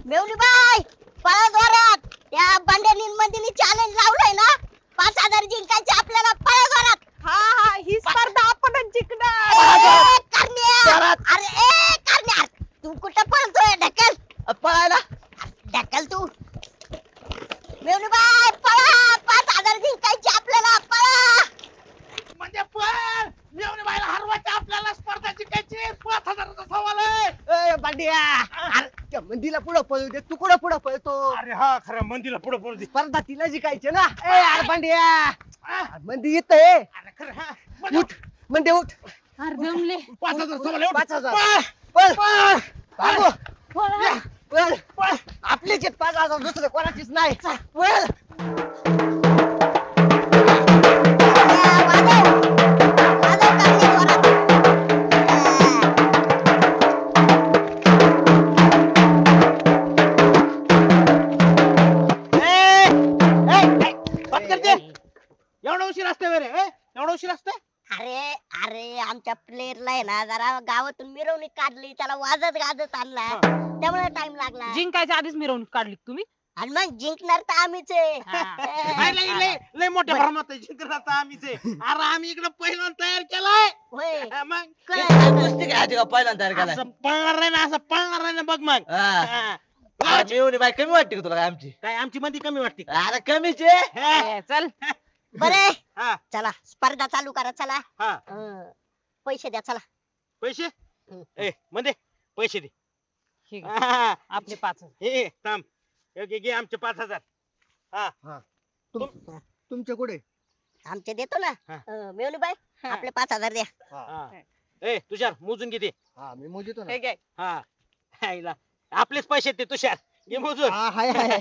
मेवणी bye पळा जोरात. त्या बंड्यानी मंदिनी चॅलेंज लावलंय ना 5000 जिंकायचे आपल्याला. पळा जोरात. हा ही स्पर्धा आपणच जिंकणार. ए, करण्या. जोरात. अरे ए करण्या तू कुठं पळतोय? ढकल पळायला ढकल तू. मेवणी बाय पळा 5000 जिंकायचे आपल्याला. पळा म्हणजे पण मेवणी बाईला हरवायचे आपल्याला. स्पर्धा जिंकायची 5000चा सवाल आहे. ए बांडिया अरे त्या मंदीला पुढं पळू दे, तू कुठं पुढं पळतो? अरे हा खरं मंदीला पुढे पुढे स्पर्धा तिला जिंकायची ना. ए अरे बांडिया मंदी येत आहे. अरे खरं हा उठ मंदी उठ. अरे जमले. 5000 सवाल आहे. 5000 पळ पळ. भागो. पळा. पळ पळ. आपलीच आहेत 5000 दुसरं कोणाचीच नाही. पळ एवढा उशीर असते बरे एवढा उशीर असते. अरे अरे आमच्या प्लेअरला आहे ना जरा गावातून मिरवणूक काढली, त्याला वाजत गाजत आणला, त्यामुळे टाइम लागला. जिंकायच्या आधीच मिरवणूक काढली का तुम्ही? आणि मग जिंकणार तर आम्हीच आहे. लय लय लय लय मोठ्या प्रमाणात जिंकणार आम्हीच आहे. अरे आम्ही इकडे पहिल्यांदा तयार केलाय. होय. मग कळलं. कुस्ती घ्यायची का पहिल्यांदा तयार केलाय? असं पळणार नाही ना, असं पळणार नाही ना. बघ मग हा. हा. अरे मेवणी बाई कमी वाटते का तुला काय आमची? काय आमची मंदी कमी वाटते का? अरे कमीच आहे. हा. ए, चल. बरे हा. चला स्पर्धा चालू करा. चला हा. पैसे द्या. चला पैसे ए म्हणजे पैसे दे. ठीक आहे. हा. आपले 5. हे थांब घे आमचे 5000. हा. तुमच्या कुठे? आमचे देतो ना. हा. मेवणी बाई आपले 5000 द्या. हा. ए तुषार मोजून किती? हा मी मोजितो ना. हे घे. हा हायला. आपलेच पैसे ते तुषार घे मोजून. हा हाय हाय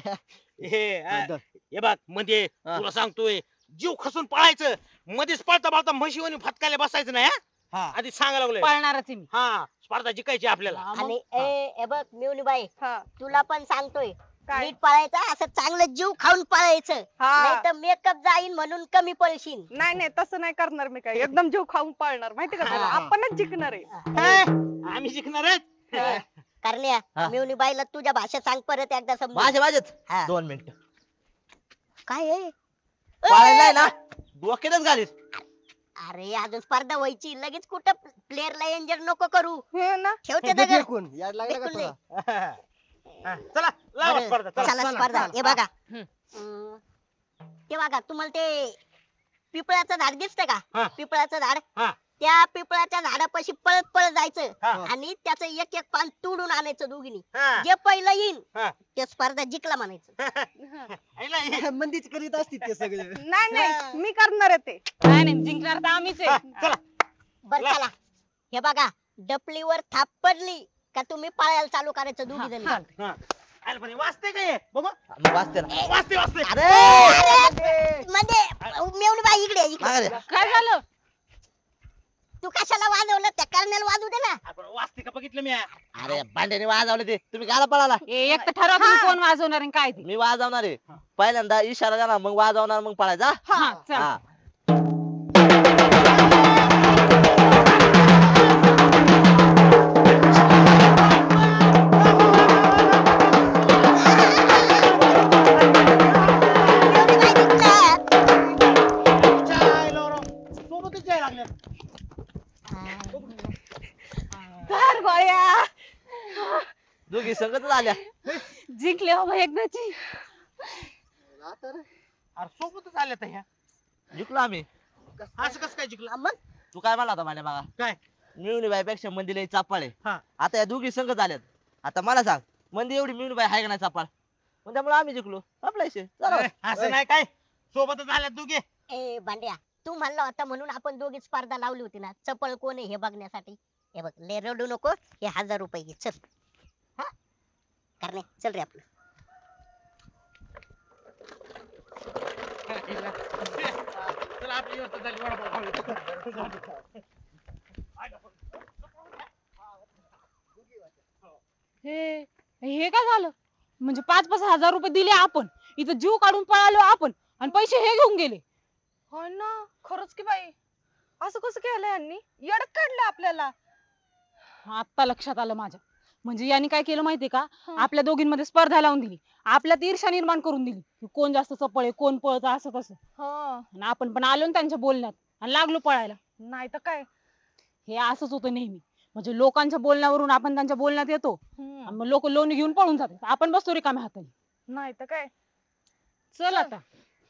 हे बघ मध्ये हा. तुला सांगतोय जीव खसून पळायचं. मध्येच पळता पळता म्हशीवानी फटकायला बसायचं नाही. हा? हा. आधी सांगायला लागलोय. पळणारच आहे मी. हा स्पर्धा जिंकायची आपल्याला. हा, मग. आणि ए बघ मेवणी बाई हा. तुला पण सांगतोय काय? नीट पळायचं, असं चांगलं जीव खाऊन पळायचं. हा. नाही तर मेकअप जाईन म्हणून कमी पळशील. नाही नाही तसं नाही करणार मी काय. एकदम जीव खाऊन पळणार माहिती का तुला? हा. आपणच जिंकणार आहे. हे, आम्ही जिंकणार आहेत. करण्या हा. मेवणी बाईला तुझ्या भाषेत सांग परत एकदा समजून. माझेच हा. 2 मिनिट काय आहे? पळायला ना डोक्यातच घालीस. अरे अजून स्पर्धा व्हायची, लगेच कुठं प्लेअरला एंजर नको करू. हे ना. ठेवते दगड. फेकून याड लागला का फेकून तुला? हा, चला लावा बरं, स्पर्धा चला. चला स्पर्धा. हे बघा हम्म. ते बघा तुम्हाला ते पिपळाचं झाड दिसतं हा. का? पिपळाचं झाड. हा. त्या पिपळाच्या झाडापाशी पळत पळत जायचं हा. आणि त्याचं एक एक पान तोडून आणायचं दोघींनी. हा. जे पहिलं येईल हा. ते स्पर्धा जिंकला म्हणायचं. हायला, हे. मंदीच करीत असतील ते सगळे. नाही नाही मी करणार आहे ते. नाही नाही जिंकणार तर आम्हीच हा, आहे. चला बर ला. चला. हे बघा डपलीवर थाप पडली का तुम्ही पळायला चालू करायचं दोघी जणी. हा. हा. आयला पण हे वाचते काय हे? बघू मग वाचते ना. वाचते वाचते. अरे म्हणजे मेवणी बाई इकडे ये, मागे इकडे. रे. काय झालं? तू कशाला वाजवलं? त्या कर्नल वाजू दे ना. आपण वाचते का बघितलं मी. अरे भांड्याने वाजवले ते, तुम्ही गाला पळाला. एक तर ठरवा तुम्ही कोण वाजवणार आणि काय ते. मी वाजवणार आहे. पहिल्यांदा इशारा द्या मग वाजवणार मग पळायचा. हा चल. हा. मेवणी बाई जिंकल्या. सोबतच यायला लागल्या. धर गोळ्या. दोघी संगतच आल्या. जिंकले बाबा एकदाची. अरे सोबतच आल्या तर ह्या. जिंकलो आम्ही. असं कसं काय जिंकलं? मग तू काय म्हणला होता भांड्या बघा? काय? मिळून बाईपेक्षा मंदीला चापाळ आहे. हा. आता या दोघी संगत आल्यात. आता मला सांग मंदी एवढी मिळून बाई आहे का नाही चापाळ? मग त्यामुळे आम्ही जिंकलो. आपला विषय चला. अरे, असं नाही काय सोबतच आल्यात दोघे. ए भांड्या तू म्हणला होता म्हणून आपण दोघी स्पर्धा लावली होती ना, चपळ कोण आहे हे बघण्यासाठी. हे बघ ले रडू नको. हे 1000 रुपये घे. चल. हा करणे चल रे आपलं. चला आपली व्यवस्था झाली. वडापाव खाऊ. हे हे काय झालं? म्हणजे 5-5 हजार रुपये दिले आपण, इथं जीव काढून पळालो आपण आणि पैसे हे घेऊन गेले. हो ना खरंच की बाई असं कसं केलं यांनी येडत काढलं आपल्याला. आता लक्षात आलं माझ्या. म्हणजे यांनी काय केलं माहितीये का हं. आपल्या दोघींमध्ये स्पर्धा लावून दिली आपल्यात ईर्ष्या निर्माण करून दिली की कोण जास्त चपळ आहे कोण पळतं असं तसं हो आणि आपण पण आलो ना त्यांच्या बोलण्यात आणि लागलो पळायला नाही तर काय. हे असंच होतं नेहमी म्हणजे लोकांच्या बोलण्यावरून आपण त्यांच्या बोलण्यात येतो आणि मग लोक लोणी घेऊन पळून जातात आपण बसतो रिकाम्या हाताने. नाही तर काय. चल आता.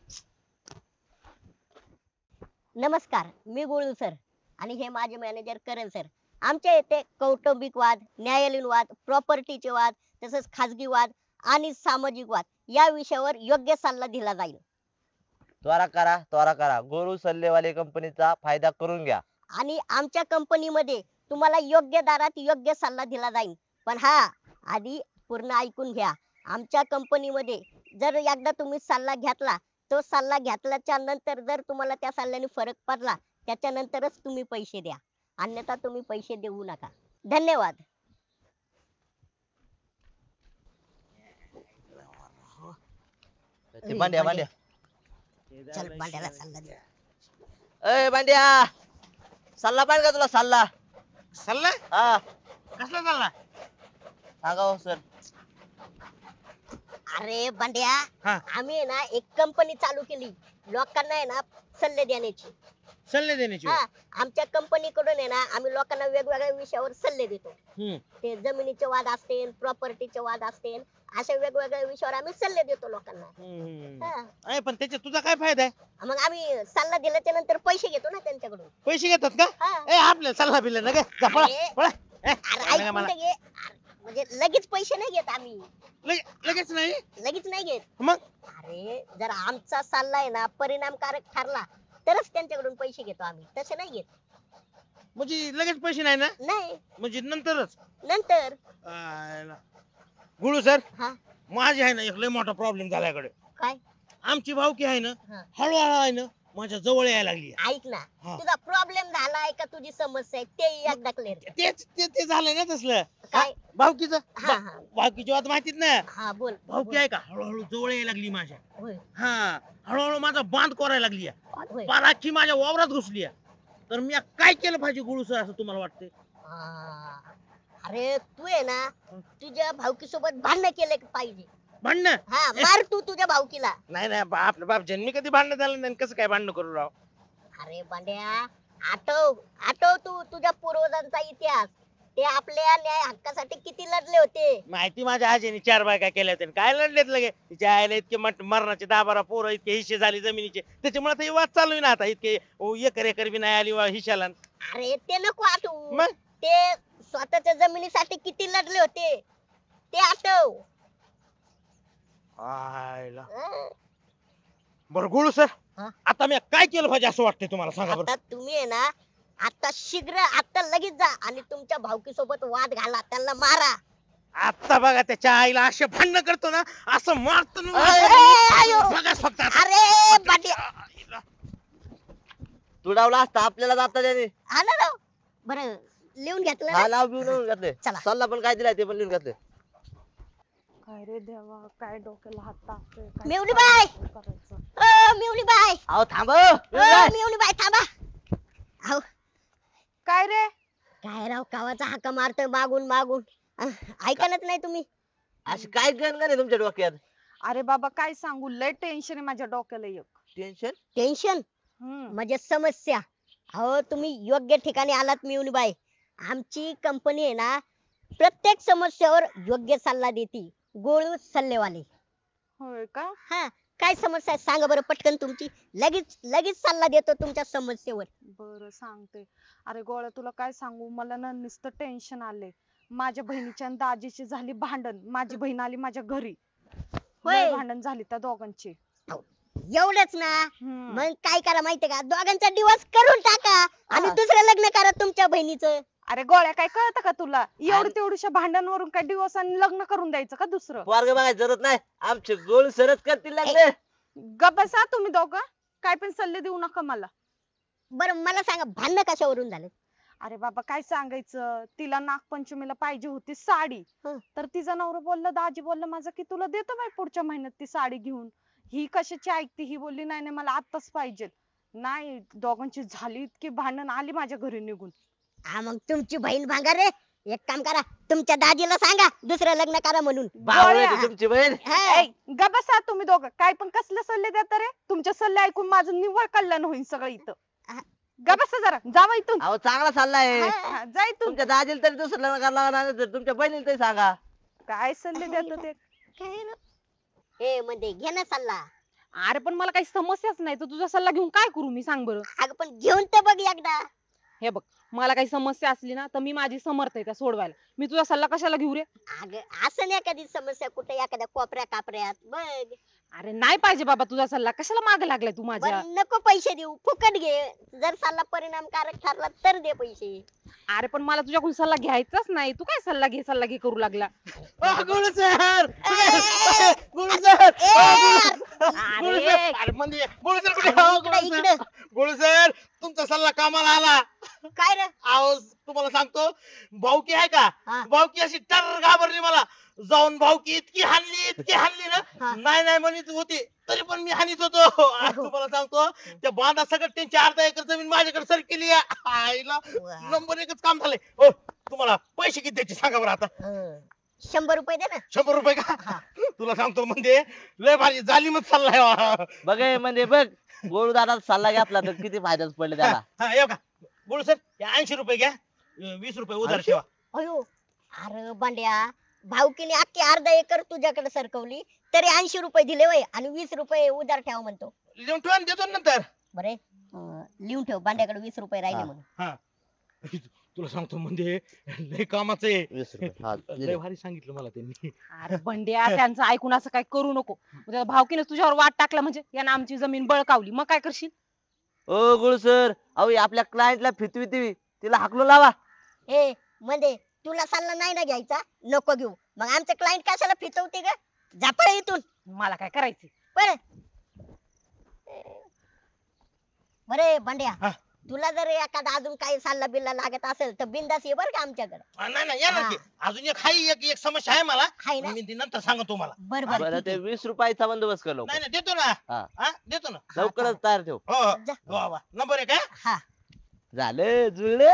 नमस्कार, मी गोळू सर आणि हे माझे मॅनेजर करण सर. आमच्या येथे कौटुंबिक वाद, न्यायालयीन वाद, प्रॉपर्टीचे वाद, तसेच खाजगी वाद आणि सामाजिक वाद या विषयावर योग्य सल्ला दिला जाईल. त्वरा करा गोरू सल्लेवाले कंपनीचा फायदा करून घ्या. आणि आमच्या कंपनीमध्ये तुम्हाला योग्य दरात योग्य सल्ला दिला जाईल. पण हा, आधी पूर्ण ऐकून घ्या. आमच्या कंपनीमध्ये जर एकदा तुम्ही सल्ला घेतला, तो सल्ला घेतल्याच्या नंतर जर तुम्हाला त्या सल्ल्याने फरक पडला, त्याच्यानंतरच तुम्ही पैसे द्या, अन्यथा तुम्ही पैसे देऊ नका. धन्यवाद. ते भांड्या भांड्या चल भांड्याला सल्ला दे. अय भांड्या सल्ला पाहिजे का तुला सल्ला? सल्ला हा कसला सल्ला? सांगा हो सर. अरे भांड्या, हा. आम्ही आहे ना एक कंपनी चालू केली लोकांना आहे ना सल्ले देण्याची. सल्ले देण्याची. हा, आमच्या कंपनीकडून आहे ना आम्ही लोकांना वेगवेगळ्या विषयावर सल्ले देतो. हम्म. ते जमिनीचे वाद असतील, प्रॉपर्टीचे वाद असतील, अशा वेगवेगळ्या विषयावर आम्ही सल्ले देतो लोकांना. हा. अरे पण त्याच्यात तुझा काय फायदा आहे? मग आम्ही सल्ला दिल्याच्या नंतर पैसे घेतो ना त्यांच्याकडून. पैसे घेतात का? हा. ए आपल्याला सल्ला बिल्ला ना जा पळा अरे. पळा. ए, अरे सांगा ऐकून मला. तर घे. अरे, म्हणजे लगेच पैसे नाही घेत आम्ही. लगेच नाही लगेच नाही घेत. मग अरे जर आमचा सल्ला आहे ना परिणामकारक ठरला तरच त्यांच्याकडून पैसे घेतो आम्ही, तसे नाही घेत. म्हणजे लगेच पैसे नाही ना नाही, म्हणजे नंतरच. नंतर. गुळू सर हा. माझी आहे ना एक लय मोठा प्रॉब्लेम झाल्याकडे. काय? आमची भावकी आहे ना हा. हळूहळू आहे ना माझ्या जवळ यायला लागली. ऐक ना, हा. तुझा प्रॉब्लेम झालाय का तुझी समस्या आहे ते एकदा क्लिअर. ते झालंय ना तसलं. काय? भावकीचं हा हा भावकीची बात माहितीच ना. हा बोल. भावकी आहे का हळूहळू जवळ यायला लागली माझ्या. होय, हा हळूहळू माझा बांध करायला लागली. होय. पाराची माझ्या वावरात घुसली. तर मी काय केलं पाहिजे गुळू सर असं तुम्हाला वाटतंय? हा. अरे तू आहे ना तुझ्या भावकी सोबत भांडण केलं पाहिजे. भांडणं? हा, मार तू तुझ्या भावकीला. नाही नाही आपल्या बाप जन्मी कधी भांडण झालं नाही कसं काय भांडण करू राव? अरे बांड्या, आठव आठव तू तुझ्या पूर्वजांचा इतिहास. ते आपल्या न्याय हक्कासाठी किती लढले होते. माहिती माझ्या आजीने 4 बायका केल्या होत्या काय लढलेत लगे तिच्या आईला इतके मरणाचे 10-12 पोरं इतके हिस्से झाले जमिनीचे त्याच्यामुळे आता हे वाद चालू आहे ना आता इतके एकर एकर बी नाही आली हिशाला. अरे ते नको आठवू. मग ते स्वतःच्या जमिनीसाठी किती लढले होते ते आठव. आयला हं? बरं गुळू सर हा? आता मी काय केलं पाहिजे असं वाटतंय तुम्हाला सांगा बरं? आता तुम्ही आहे ना आता शीघ्र आता लगेच जा आणि तुमच्या भावकी सोबत वाद घाला, त्यांना मारा. आता बघा त्याच्या आईला असे भांडण करतो ना असं मारतो ना आयो. बघा फक्त आता. अरे बांड्या, तुडावला असता आपल्याला जाता त्याने. हा ना राव. बरं लिहून घेतलं हा ना? नाव बिव घातले. चला. सल्ला पण काय दिलाय ते पण लिहून घातले. काय रे देवा काय डोक्याला हात टाकतोय काय मेवणी बाय. करायचं. मिवणी बाय. अहो थांब मिवणी बाय थांबा. अहो, काय रे काय राव कावाचा हाका मारतोय मागून मागून. ऐकणच नाही तुम्ही. अशी काय गणगण आहे तुमच्या डोक्यात? अरे बाबा काय सांगू लय टेन्शन आहे माझ्या डोक्याला एक. टेन्शन? टेन्शन हम्म. म्हणजे समस्या. अहो तुम्ही योग्य ठिकाणी आलात मिवणी बाई. आमची कंपनी आहे ना प्रत्येक समस्यावर योग्य सल्ला देते. गोळू सल्लेवाले. होय का हा, काय समस्या आहे सांगा बरं पटकन तुमची. लगेच लगेच सल्ला देतो तुमच्या समस्येवर. बरं सांगते. अरे गोळ्या तुला काय सांगू मला ना नुसतं टेन्शन आले. माझ्या बहिणीच्या आणि दाजीची झाली भांडण. माझी बहीण आली माझ्या घरी. होय. लय भांडण झाली त्या दोघांची. एवढंच ना. हम्म. मग काय करा माहितीये का, दोघांचा डिवोर्स करून टाका आणि हा. दुसरं लग्न करा तुमच्या बहिणीचं. अरे गोळ्या काय कळतं का तुला एवढी तेवढ्याशा भांडणावरून काय दिवस आणि लग्न करून द्यायचं का दुसरं? पोरग बघायची जरूरत नाही आमचे गोळू सरच करतील लागले. गप्प बसा तुम्ही दोघं काय पण सल्ले देऊ नका मला. बरं मला सांगा भांडण कशावरून झाले? अरे बाबा काय सांगायचं तिला नागपंचमीला पाहिजे होती साडी. हं. तर तिचा नवरा बोलला दाजी बोलला माझा की तुला देतो बाई पुढच्या महिन्यात ती साडी घेऊन. ही कशाची ऐकते ही बोलली नाही नाही मला आत्ताच पाहिजे. नाही दोघांची झाली इतकी भांडण आली माझ्या घरी निघून. हा मग तुमची बहीण भांगा रे. एक काम करा, तुमच्या दाजीला सांगा दुसरं लग्न करा म्हणून. भाऊ आहे ती तुमची बहीण. हा. ग बसा तुम्ही दोघं, काय पण कसले सल्ले देता रे? तुमचे सल्ले ऐकून माझं निव्वळ कल्याण होईल सगळं इथं. ग बसा जरा, जावा इथून. अहो चांगला सल्ला आहे. हा. जा इथून. तुमच्या दाजीला तरी दुसरं लग्न करायला लागणार नाही तर तुमच्या बहिणीला तरी सांगा. काय सल्ले देता ते? काय ना? ए मध्ये घे ना सल्ला. अरे पण मला काही समस्याच नाही तर तुझा सल्ला घेऊन काय करू मी, सांग बरं. अगं पण घेऊन तर बघ एकदा. हे बघ, मला काही समस्या असली ना तर मी माझी समर्थ आहे त्या सोडवायला. मी तुझा सल्ला कशाला घेऊ रे? अगं असं नाही कधी समस्या कुठे एखाद्या कोपऱ्या कापऱ्यात बघ. अरे नाही पाहिजे बाबा तुझा सल्ला, कशाला मागे लागलाय तू माझ्या? बरं, नको पैसे देऊ, फुकट घे. जर सल्ला परिणामकारक ठरला तर दे पैसे. अरे पण मला तुझ्याकडून सल्ला घ्यायचाच नाही, तू काय सल्ला घे करू लागला? गुळू सर गुळू ए, सर गुळू अरे सर अरे म्हणजे गुळू सर कुठे आहे? इकडे इकडे. गुळू सर तुमचा सल्ला कामाला आला. काय रे? अहो तुम्हाला सांगतो, भाऊकी आहे का, हा. भाऊकी अशी टर घाबरली मला. जाऊन भाऊकी इतकी हाणली हा. ना, नाही नाही म्हणत होती तरी पण मी हानीत होतो. आज तुम्हाला सांगतो, त्या बांधा सगळं त्यांची अर्धा एकर जमीन माझ्याकडे सरकेली आहे. आईला वा. नंबर एकच काम झालंय. हो तुम्हाला पैसे किती द्यायचे सांगा बरं आता. 100 रुपये दे ना. 100 रुपये का? तुला सांगतो म्हणजे लय भारी झाली मग चाललाय. बघ हे म्हणजे बघ, गोळू दादा सल्ला घेतला तर किती फायदाच पडले त्याला. हा येऊ का बोलू सर, 80 रुपये घ्या, 20 रुपये उधार ठेवा. अयो, अरे बांड्या, भाऊकीने अख्खी अर्धा एकर तुझ्याकडे सरकवली तरी 80 रुपये दिले वय आणि 20 रुपये उधार ठेवा म्हणतो. लिहून ठेवा आणि देतो नंतर. बरे लिहून ठेव, बांड्याकडे 20 रुपये राहिले हा. म्हणून. हा तुला सांगतो म्हणजे लय कामाचं आहे. 20 रुपये. हा, लय दिले. भारी सांगितलं मला त्यांनी. अरे बंड्या, त्यांचं ऐकून असं काय करू नको. उद्या भावकीने तुझ्यावर वाट टाकला म्हणजे यानं आमची जमीन बळकावली, मग काय करशील? ओ गोळू सर, अहो आपल्या क्लायंटला फितवी तिला हाकलो लावा. ए म्हणजे तुला सल्ला नाही ना घ्यायचा, नको घेऊ. मग आमचं क्लायंट कशाला फितवते ग? जा पळ इथून. मला काय करायचं? पळ. बरे बांड्या, हा. तुला जर एखादा अजून काही सल्ला बिल्ला लागत असेल तर बिंदास ये बर का आमच्याकडे. नाही नाही येणार की. अजून एक हाय, एक समस्या आहे मला. हाय ना? मी ती नंतर सांगतो तुम्हाला. बर बरं बर ते 20 रुपयाचा बंदोबस्त कर लवकर. नाही नाही देतो ना. हा. हा देतो ना. लवकरच तयार ठेव. हो हो. जा. वा वा नंबर एक आहे. हा. झालं जुळलं.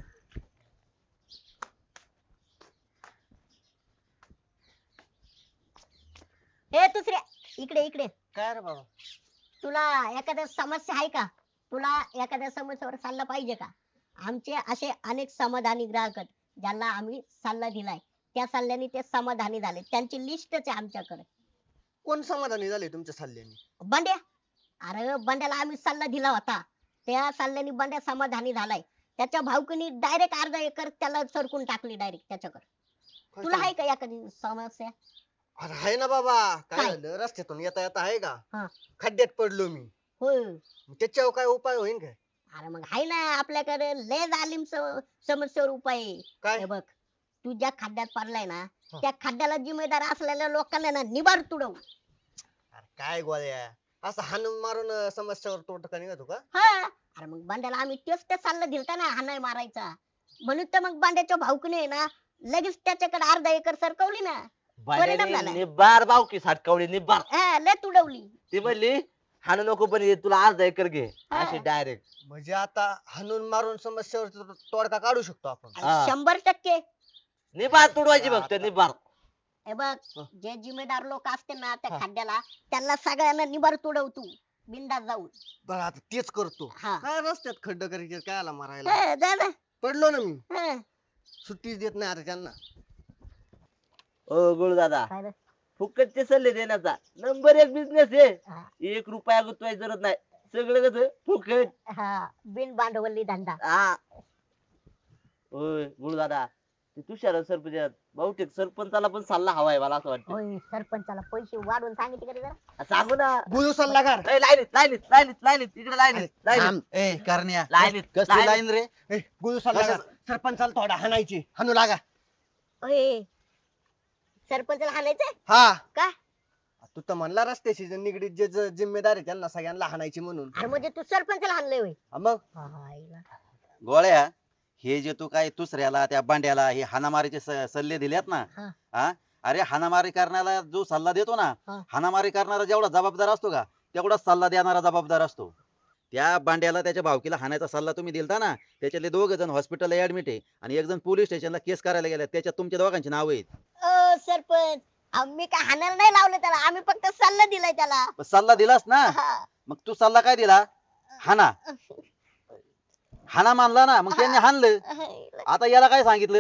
ए दुसऱ्या, इकडे इकडे. काय रे बाबा? तुला एखाद्या समस्या आहे का? तुला एखाद्या समस्येवर सल्ला पाहिजे का? आमचे असे अनेक समाधानी ग्राहक आहेत ज्यांना आम्ही सल्ला दिलाय, त्या सल्ल्याने ते समाधानी झाले. त्यांची लिस्टच आहे आमच्याकडे. कोण समाधानी झाले तुमच्या सल्ल्याने? बंड्या, अरे बंड्याला आम्ही सल्ला दिला होता, त्या सल्ल्याने बंड्या समाधानी झालाय. त्याच्या भाऊकीने डायरेक्ट अर्धा एकर त्याला सरकून टाकली डायरेक्ट त्याच्याकडे. काय तुला आहे सांगू? का एखादी समस्या? अरे आहे ना बाबा, काय काय? झालं रस्त्यातून येता येता आहे हा. का खड्ड्यात पडलो मी. होय. मग त्याच्यावर काय उपाय होईल काय? अरे मग आहे ना आपल्याकडे लय जालिम समस्येवर उपाय आहे. काय? हे बघ, तू ज्या खड्ड्यात पडलाय ना, हा. त्या खड्ड्याला जिम्मेदार असलेल्या लोकांना ना निबार तुडव. अरे काय गोळ्या, असं हाणून मारून समस्यावर तोटका निघतो का? हा. अरे मग बांड्याला आम्ही तेच ते सल्ला दिलता ना, हा नाही मारायचा म्हणून. तर मग बांड्याच्या भाऊकीने ना लगेच त्याच्याकडे अर्धा एकर सरकवली ना. परिणाम झाला. निब्बार बावकी साठकावली निब्बार. हा, लय तुडवली. ती म्हणली हाणू नको पण हे तुला अर्धा एकर घे. हा. अशी डायरेक्ट. म्हणजे आता हाणून मारून समस्यावर तोडका काढू शकतो आपण. आणि हा. 100% निब्बार तुडवायची फक्त निब्बार. हे बघ, जे जिम्मेदार लोक असते ना त्या हा. खड्ड्याला, त्यांना सगळ्यांना निबार तुडव तू बिंदास जाऊन. बरं आता तेच करतो. हा. काय रस्त्यात खड्ड करायचे, काय आला मारायला? हा, जा ना. पडलो ना मी, हा. सुट्टीच देत नाही आता त्यांना. ओ गोळू दादा, काय रे? फुकटचे सल्ले देण्याचा नंबर 1 बिझनेस आहे. हा. 1 रुपया गुंतवायची जरूरत नाही, सगळं कसं फुकट. हा, बिन भांडवली धंदा. हा. होय गोळू दादा, ते तुषार सरपंच बहुतेक सरपंचाला पण सल्ला हवाय मला असं वाटतं. होय, सरपंचाला पैसे वाढवून सांगितले का रे जरा? सांगू ना. गुळू सल्लागार. ए, लाईनीत इकडे लाईनीत थांब. ए करण्या, लाईनीत कसली लाईन रे? ए, गुळू सल्लागार, सरपंचाला थोडा हाणायची, हाणू लागा. होय, सरपंचाला हाणायचंय हा, का? तू तर म्हणला रस्त्याशी जे निगडीत जे जिम्मेदार आहे त्यांना सगळ्यांना हाणायची म्हणून. अरे म्हणजे तू सरपंचाला हाणलंय होय? हा मग हा, आईला. गोळ्या, हे जे तू काय दुसऱ्याला त्या बांड्याला हे हाणामारीचे सल्ले दिलेत ना, हा. हा, अरे हाणामारी करण्याला जो सल्ला देतो ना, हा. हाणामारी करणारा जेवढा जबाबदार असतो का, तेवढा सल्ला देणारा जबाबदार असतो. त्या बांड्याला त्याच्या भावकीला हाणायचा सल्ला तुम्ही दिलता ना, त्याच्यातले 2 जण हॉस्पिटलला ऍडमिट आहे आणि 1 जण पोलीस स्टेशनला केस करायला गेला. त्याच्यात तुमच्या दोघांची नाव आहेत. सरपंच आम्ही काय हाणायला नाही लावलं त्याला, आम्ही फक्त सल्ला दिलाय त्याला. मग सल्ला दिलास ना, हा. मग तू सल्ला काय दिला? हाना हाना मानला ना, मग त्यांनी हाणलं. आता याला काय सांगितलं?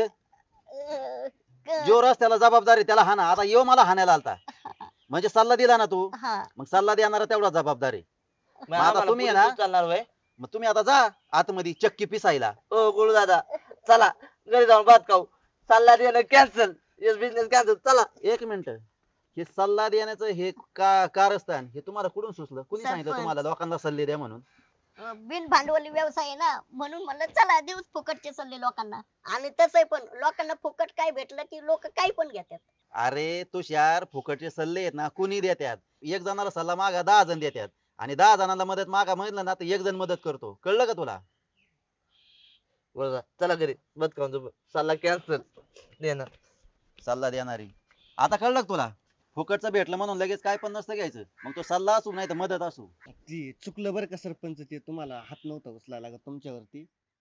जो रस्त्याला जबाबदार आहे त्याला हाना. आता यो मला हाणायला आलता, म्हणजे सल्ला दिला ना तू, हा. मग सल्ला देणारा तेवढा जबाबदार आहे. मग आता आम्हाला तुम्ही आहे पोलीस ना? चालणार होय? मग तुम्ही आता जा आतमध्ये चक्की पिसायला. ओ गुळू दादा चला घरी जाऊन भात खाऊ. सल्ला देणं कॅन्सल, बिझनेस कॅन्सल. चला. 1 मिनिट, हे सल्ला देण्याचं हे कारस्थान हे तुम्हाला कुठून सुचलं? कुणी सांगितलं सरपंच. तुम्हाला लोकांना सल्ले द्या म्हणून? बिन भांडवली व्यवसाय आहे ना, म्हणून म्हणलं चला देऊच फुकटचे सल्ले लोकांना. आणि तसंही पण लोकांना फुकट काय भेटलं की लोक काही पण घेतात. अरे तुषार, फुकटचे सल्ले आहेत ना कुणी देतात. 1 जणाला सल्ला मागा 10 जण देतात, आणि 10 जणांना मदत मागा म्हणलं ना तर 1 जण मदत करतो. कळलं का तुला? गुळू दादा चला घरी भात खाऊन झोपू. सल्ला कॅन्सल देणं. सल्ला देणारी. आता कळलं का तुला? फुकटचं भेटलं म्हणून लगेच काय पण नसतं घ्यायचं. मग तो सल्ला असू नाही तर मदत असू. ती चुकलं बरं का सरपंच, ते तुम्हाला हात नव्हता उचलायला लागत तुमच्यावरती.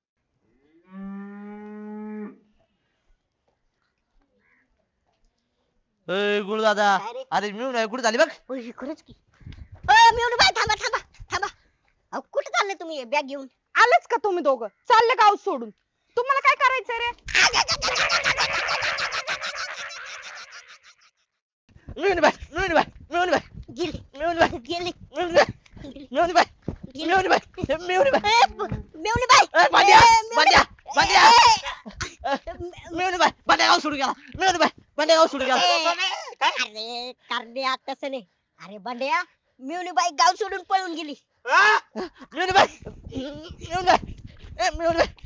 गुळू दादा काय रे? अरे मिळून कुठे झाली बघ. होय, खरंच की. मिळून बाय थांबा थांबा थांबा. अहो कुठे चालले तुम्ही बॅग घेऊन? आलेच का तुम्ही दोघं? चालले गाव सोडून. तुम्हाला काय करायचंय रे? मिळून बाय मिळून बाय मिळून बाय गेली मिळून बाय गेली मिळून बाय मिळून बाय मिळून बाय मिळून बाय. मेवणी बाई भांड्या मेवणी- भांड्या भांड्या ए, मिळून बाय भांड्या गाव सोडून गेला. मिळून बाय भांड्या गाव सोडून गेला. अरे करण्या तसं नाही. अरे बंड्या, मेवणी बाई गाव सोडून पळून गेली. मिळून बाय मिळून बाय मिळून बाय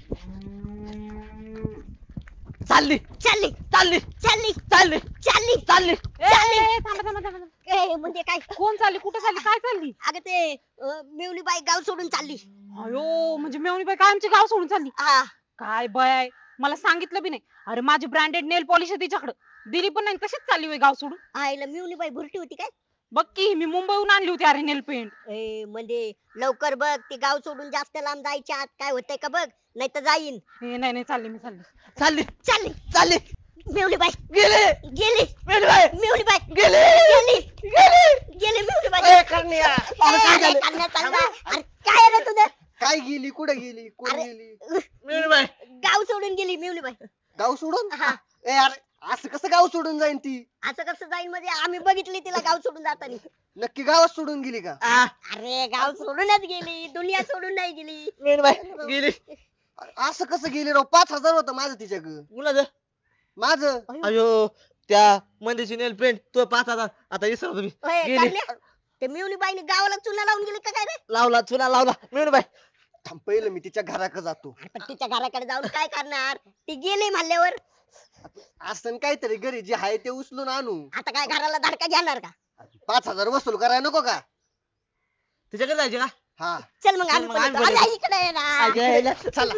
चालली चालली चालली चालली चालली चालली चालली. थांबा थांबा थांबा. म्हणजे काय? कोण चालली? कुठे चालली? काय चालली? अगं ते मेवणी बाई गाव सोडून चालली. अयो, म्हणजे मेवणीबाई काय आमचे गाव सोडून चालली? हा. काय बाय, मला सांगितलं बी नाही. अरे माझी ब्रँडेड नेल पॉलिश आहे तिच्याकडे, दिली पण नाही. तशीच चालली होय गाव सोडून? आईला मेवणी बाई भुरटी होती काय? बघ की, मी मुंबईहून आणली होती अरे नेल पेंट. म्हणजे लवकर बघ, ती गाव सोडून जास्त लांब जायच्या आत काय होतंय का बघ, नाही तर जाईन. नाही नाही, चालली मी चालली. चालली चालली चालली मेवणी बाई गेले गेली. मिळून बाय मेवणी बाई गेले गेली गेले. गेली मेवणी बाई. ए, करण्या. अरे काय अरे, झालं? करण्या चालला. अरे काय रे तुझं? काय गेली? कुठे गेली? कोण अरे. गेली? मिळून बाय गाव सोडून गेली मेवणी बाई. गाव सोडून? हा. ए अरे, असं कसं गाव सोडून जाईन ती? असं कसं जाईल म्हणजे आम्ही बघितली तिला गाव सोडून जाताना. नक्की गावात सोडून गेली का? अरे गाव सोडूनच गेली, दुनिया सोडून नाही गेली. मिळून बाय गेली. अरे, असं कसं गेली राव? 5,000 होतं माझं तिच्याकडं. कुणाचं? माझं. अयो त्या मंदीची नेल पेंट तो 5,000 आता विसरतो तुम्ही. होय, गेली. करण्या, ते मेवणी बाईने गावाला चुना लावून गेली का काय रे? लावला चुना लावला. मिळून बाय थांब, पहिलं मी तिच्या घराकडे जातो. अरे पण तिच्या घराकडे जाऊन काय करणार? ती गेली म्हणल्यावर असं काहीतरी घरी जे आहे ते उचलून आणू. आता काय घराला धडका घेणार का? 5,000 वसूल करायला नको का? तिच्याकडे जायचे का? हा. चल मग चल आम्ही मग पण आम्ही येतो. पण आला इकडे ये ना. आयला. चला.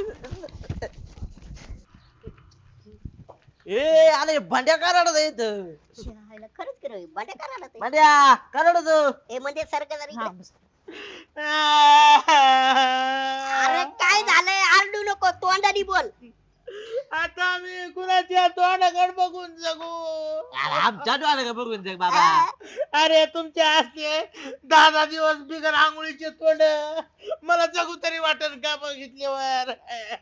ए अरे भांड्या कराडा येत. शिरायला खरंच की रे, बंड्या करायला ते. भांड्या कराडा ए म्हणजे सारखं जरी हा, इकडे. बस. अरे काय झालंय? आरडू नको, तोंडानी बोल. आता मी कुणाच्या तोंडाकडे बघून जगू? अरे आमच्या डोळ्याला का बघून जाय बाबा. अरे तुमच्या हस्ते 10 दिवस बिगर आंघोळीचे तोंड मला जगू तरी वाटेल का बघितल्यावर?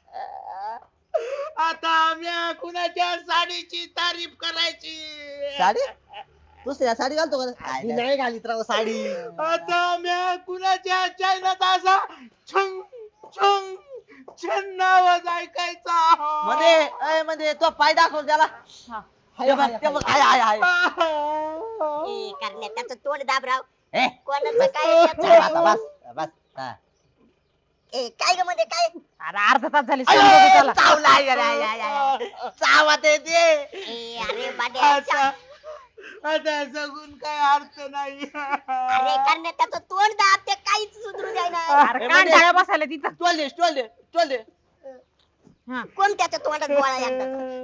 आता आम्ही कुणाच्या साडीची तारीफ करायची? साडी दुसऱ्या साडी घालतो का? मी नाही घालीत राव साडी. आता आम्ही कुणाच्या चैनात असा छंग छंग छंद आवाज ऐकायचा? म्हणजे तो पाय दाखव त्याला. हा. ते बघ, ते बघ, हाय हाय हाय. ए करण्या, त्याचं तोंड दाबराव. ए, कोणाचं काय आता याचं? बस बस हा. ए काय ग म्हणजे काय? अरे अर्धा तास झाली अयो, सांगतो की त्याला. चावला, आय, आय, आय, आय. चावत आहे ते. ए अरे बंड्या, आता जगून काय अर्थ नाही. अरे करण्या, त्याचं तोंड दाब, ते काहीच सुधरू द्यायना. अरे कांड्या बसायला तिथं. टोल दे. हा, कोण त्याच्या तोंडात गोळा एकदा?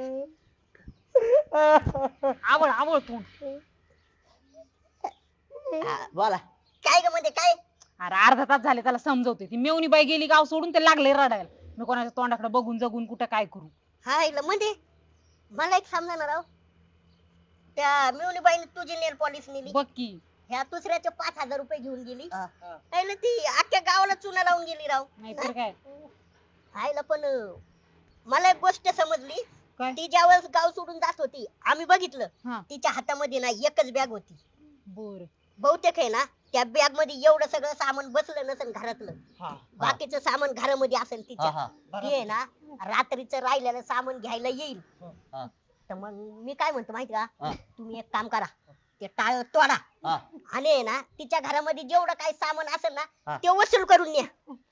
आवळ आवळ तोंड. बोला. काय ग म्हणजे काय? अरे अर्धा तास झाले त्याला समजवते ती मेवणी बाई गेली गाव सोडून ते लागले रडायला. मी कोणाच्या तोंडाकडे बघून जगून कुठं काय करू. हा इला म्हणजे मला एक समजा राव, त्या मिवणीबाईने तुझी नेल पॉलिश नेली, बघ की. ह्या दुसऱ्याचे 5,000 रुपये घेऊन गेली, आईला ती अख्ख्या गावाला चुना लावून गेली राव. नाहीतर काय. आईला पण मला एक गोष्ट समजली, काय? ती ज्यावेळेस गाव सोडून जात होती आम्ही बघितलं, हा. तिच्या हातामध्ये ना एकच बॅग होती. बर. बहुतेक आहे ना त्या बॅग मध्ये एवढं सगळं सामान बसलं नसेल घरातलं, बाकीचं सामान घरामध्ये असेल तिच्या. ती आहे ना रात्रीचं राहिलेलं सामान घ्यायला येईल. तर मग मी काय म्हणतो माहिती का, तुम्ही एक काम करा, ते टाळ तोडा आणि आहे ना तिच्या घरामध्ये जेवढं काही सामान असेल ना ते वसूल करून न्या.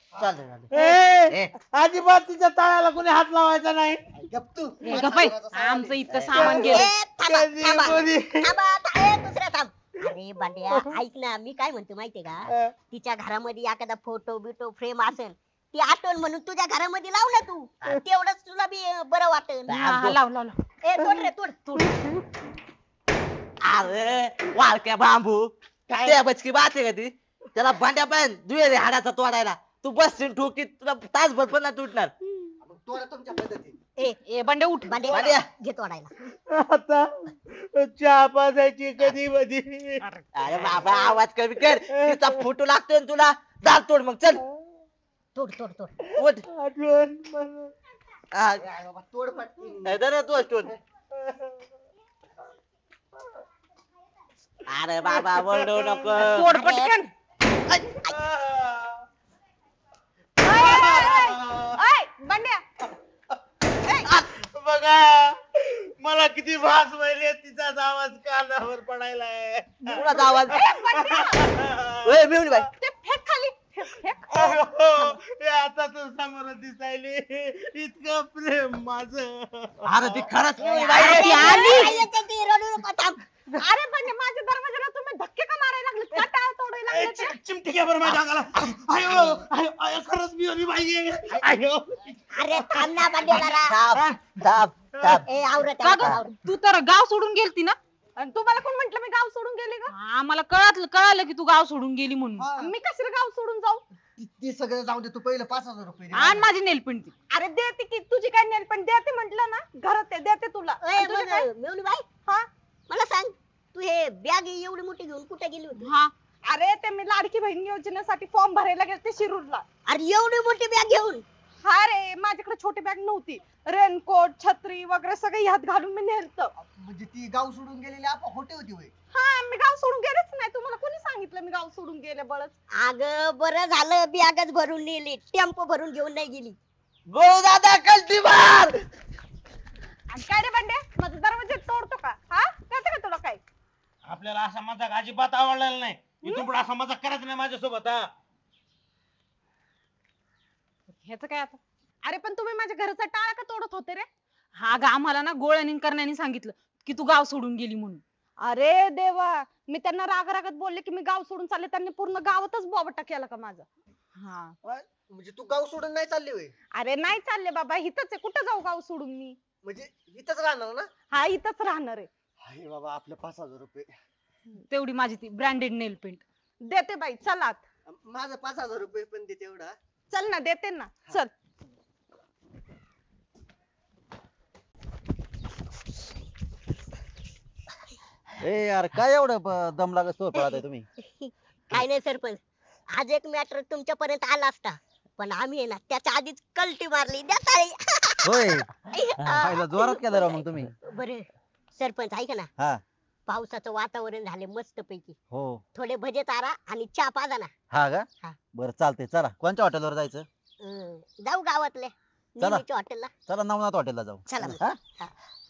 अजिबात तिच्या तळाला कोणी हात लावायचा नाही. ए, गप्प आहे. आमचं इतकं सामान गेलं. थांबा कधी थांबा कोणी- थांबा आता, दुसऱ्या थांब. अरे बांड्या ऐक ना, मी काय म्हणतो माहितीये का, तिच्या घरामध्ये एखादा फोटो बिटो फ्रेम असेल, ती आठवण म्हणून तुझ्या घरामध्ये लाव ना तू, तेवढंच तुला बी बरं वाटेल. हा, लाव लाव लाव. ए तोड रे तोड. अरे वाळक्या बांबू त्या बचकी बात आहे का ती, त्याला भांड्या पण दुहेरी हाडाचा तोडायला तू बसशील ठोकीत, तुला तासभर पण नाही तुटणार. तोडा तुमच्या पद्धती. ए बंडे उठ. बांड्या घे तोडायला. आता चहा पाजायची कधी मधी. अरे बाबा आवाज कमी कर, तिचा फोटो लागतोय ना तुला. दार तोड मग चल. तोड तोड तोड. उठ. आठवण मला. हा, बाबा तोड पटकन. नाही तर तू असतो. अरे बाबा वरडू नको. तोड पटकन. बंड्या बघा मला किती भास व्हायले, तिचाच आवाज कानावर पडायलाय. कुणाचा आवाज? ओय, मेवणी बाई. ते फेक खाली, फेक. हे आता तर समोर दिसायले, इतकं प्रेम माझं. अरे ती खरंच मेवणी अरे, बाई आहे. आई येते ती, रडू नको, थांब. अरे बंड्या माझ्या दरवाजाला तुम्ही धक्के का मारायला लागले, का टाळ तोडायला लागले ते? चिमटी घ्या बरं माझ्या अंगाला. आयो आयो आयो, खरंच मी आणि बाई आहे. आयो. अरे थांब ना बांड्या जरा. थांब, थांब, थांब. ए आवरत का ग? तू तर गाव सोडून गेलती ना. आणि तुम्हाला कोण म्हंटल मी गाव सोडून गेले का? आम्हाला कळालं की तू गाव सोडून गेली म्हणून. मी कशाला गाव सोडून जाऊ? ते सगळं जाऊ दे, तू पहिलं 5,000 रुपये दे. आणि माझी नेलपेंट. अरे देते की, तुझी काय नेल पण देते म्हंटल ना, घरात आहे, देते तुला. आणि तुझी काय? मिळून बाई, हा? मला सांग, तू हे बॅग एवढी मोठी घेऊन कुठे गेली होती? हा. अरे ते मी लाडकी बहीण योजनेसाठी फॉर्म भरायला गेले शिरूरला. अरे एवढी मोठी बॅग घेऊन? हा रे, माझ्याकडे छोटी बॅग नव्हती. रेनकोट, छत्री वगैरे सगळं ह्यात घालून मी नेलत. म्हणजे ती गाव सोडून गेलेली आपण खोटे होती होय. हा, मी गाव सोडून गेलेच नाही. तुम्हाला कोणी सांगितलं मी गाव सोडून गेले बळच? अगं बरं झालं बॅगच भरून नेली, टेम्पो भरून घेऊन नाही गेली. गो दादा कल्टी मार. आणि काय रे बंडे, माझा दरवाजा तोडतो का? हा, कळतं का तुला काय? आपल्याला असा मजाक अजिबात आवडलेला नाही. इथून पुढे असा मजाक करायचा नाही माझ्यासोबत. हा, ह्याच काय आता? अरे पण तुम्ही माझ्या घराचा टाळा का तोडत होते रे? हा ग, आम्हाला ना गोळ्यानी करण्यानी सांगितलं की तू गाव सोडून गेली म्हणून. अरे देवा, मी त्यांना रागारागात बोलले की मी गाव सोडून चालले, त्यांनी पूर्ण गावातच बोबाटा केला का माझा. हा. म्हणजे तू गाव सोडून नाही चालली होय? अरे नाही चालले बाबा, इथंच आहे. कुठं जाऊ गाव सोडून मी? म्हणजे इथंच राहणार ना? हा, इथंच राहणार आहे. हाय बाबा, आपलं 5,000 रुपये. तेवढी माझी ती ब्रँडेड नेल पेंट. देते बाई, चला आत. माझं 5,000 रुपये पण दे तेवढा. चल ना, देते ना, चल. ए यार काय एवढं दम लागत सोड पळत आहे तुम्ही. काय नाही सरपंच, आज एक मॅटर तुमच्या पर्यंत आला असता, पण आम्ही आहे ना त्याच्या आधीच कल्टी मारली. द्या ताळी. होय पहिला जोरात केलं राव मग तुम्ही. बरं सरपंच ऐका ना, हा. पावसाचं वातावरण झाले मस्त पैकी, हो. थोडे भजे तारा आणि चहा पाजा ना. हा का? हा. बरं चालतंय, चला कोणत्या हॉटेलवर जायचं? जाऊ गावातले चला. नेहमीच्या हॉटेलला. चला नवनाथ हॉटेलला जाऊ. चला मग. हा? हा.